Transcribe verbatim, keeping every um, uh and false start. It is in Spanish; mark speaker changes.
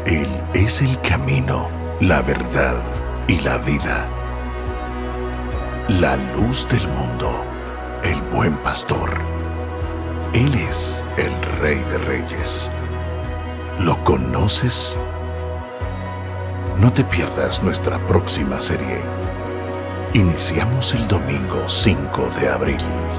Speaker 1: Él es el camino, la verdad y la vida. La luz del mundo, el buen pastor. Él es el Rey de Reyes. ¿Lo conoces? No te pierdas nuestra próxima serie. Iniciamos el domingo cinco de abril.